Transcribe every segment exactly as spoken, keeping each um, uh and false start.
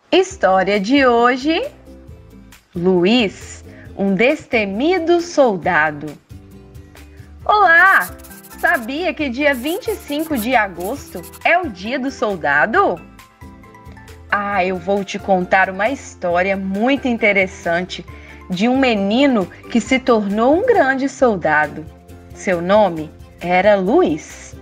História de hoje: Luiz, um destemido soldado. Olá! Sabia que dia vinte e cinco de agosto é o dia do soldado? Ah, eu vou te contar uma história muito interessante de um menino que se tornou um grande soldado. Seu nome era Luiz.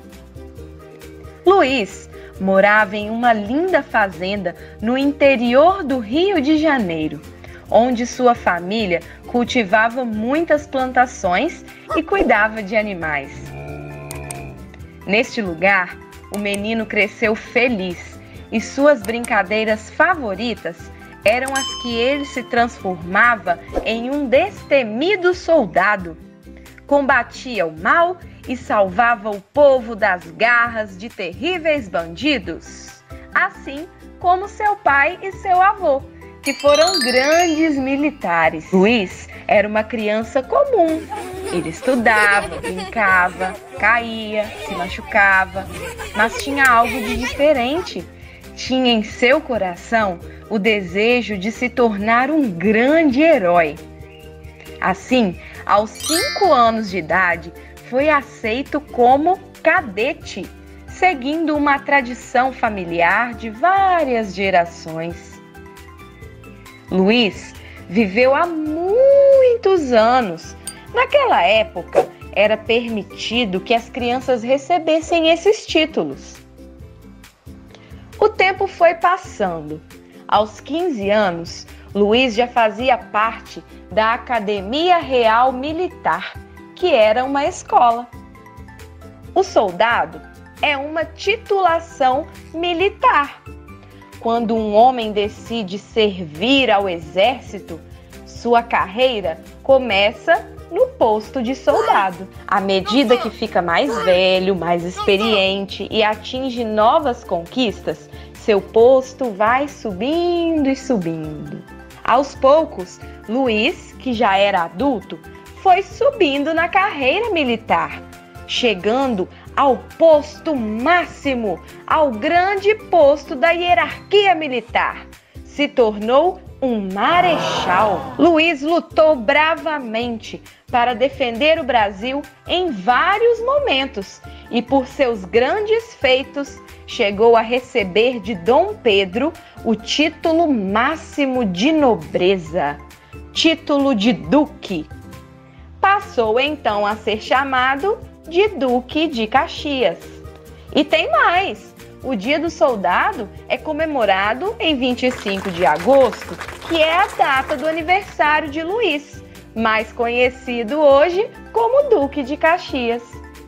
Luiz morava em uma linda fazenda no interior do Rio de Janeiro, onde sua família cultivava muitas plantações e cuidava de animais. Neste lugar, o menino cresceu feliz e suas brincadeiras favoritas eram as que ele se transformava em um destemido soldado. Combatia o mal e salvava o povo das garras de terríveis bandidos, assim como seu pai e seu avô, que foram grandes militares. Luiz era uma criança comum. Ele estudava, brincava, caía, se machucava, mas tinha algo de diferente. Tinha em seu coração o desejo de se tornar um grande herói. Assim, aos cinco anos de idade, foi aceito como cadete, seguindo uma tradição familiar de várias gerações. Luiz viveu há muitos anos. Naquela época, era permitido que as crianças recebessem esses títulos. O tempo foi passando. Aos quinze anos, Luiz já fazia parte da Academia Real Militar, que era uma escola. O soldado é uma titulação militar. Quando um homem decide servir ao exército, sua carreira começa no posto de soldado. À medida que fica mais velho, mais experiente e atinge novas conquistas, seu posto vai subindo e subindo. Aos poucos, Luiz, que já era adulto, foi subindo na carreira militar, chegando ao posto máximo, ao grande posto da hierarquia militar. Se tornou um marechal. Luiz lutou bravamente para defender o Brasil em vários momentos e, por seus grandes feitos, chegou a receber de Dom Pedro o título máximo de nobreza, título de duque. Passou então a ser chamado de Duque de Caxias. E tem mais! O Dia do Soldado é comemorado em vinte e cinco de agosto, que é a data do aniversário de Luiz, mais conhecido hoje como Duque de Caxias.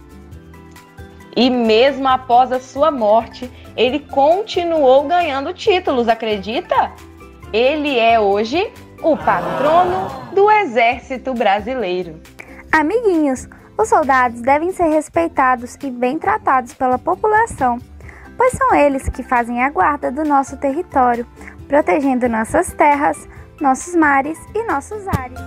E mesmo após a sua morte, ele continuou ganhando títulos, acredita? Ele é hoje o patrono do Exército Brasileiro. Amiguinhos, os soldados devem ser respeitados e bem tratados pela população, pois são eles que fazem a guarda do nosso território, protegendo nossas terras, nossos mares e nossos ares.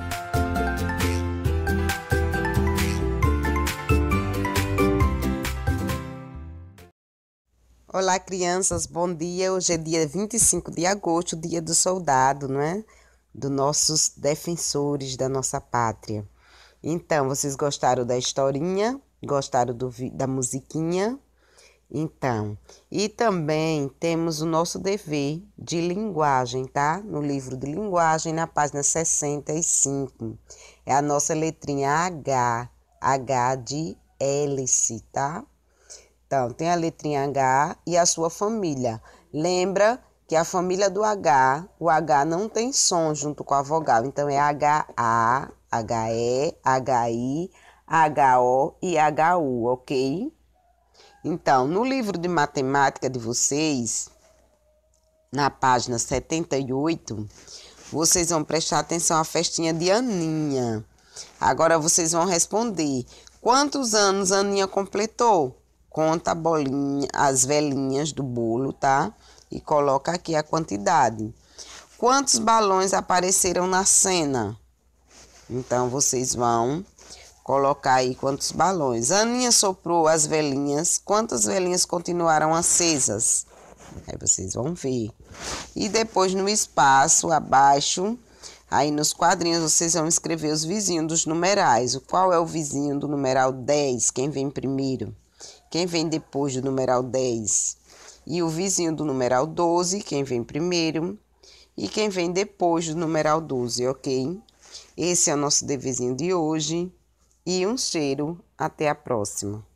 Olá, crianças, bom dia. Hoje é dia vinte e cinco de agosto, dia do soldado, não é? Dos nossos defensores da nossa pátria. Então, vocês gostaram da historinha? Gostaram do, da musiquinha? Então, e também temos o nosso dever de linguagem, tá? No livro de linguagem, na página sessenta e cinco. É a nossa letrinha H, H de hélice, tá? Então, tem a letrinha H e a sua família. Lembra que a família do H, o H não tem som junto com a vogal. Então, é H A, H E, H I, H O e H U, ok? Então, no livro de matemática de vocês, na página setenta e oito, vocês vão prestar atenção à festinha de Aninha. Agora, vocês vão responder. Quantos anos a Aninha completou? Conta a bolinha, as velinhas do bolo, tá? E coloca aqui a quantidade. Quantos balões apareceram na cena? Então, vocês vão colocar aí quantos balões. A Aninha soprou as velinhas. Quantas velinhas continuaram acesas? Aí vocês vão ver. E depois no espaço abaixo, aí nos quadrinhos vocês vão escrever os vizinhos dos numerais. O qual é o vizinho do numeral dez? Quem vem primeiro? Quem vem depois do numeral dez? E o vizinho do numeral doze, quem vem primeiro? E quem vem depois do numeral doze, ok? Esse é o nosso deverzinho de hoje. E um cheiro. Até a próxima.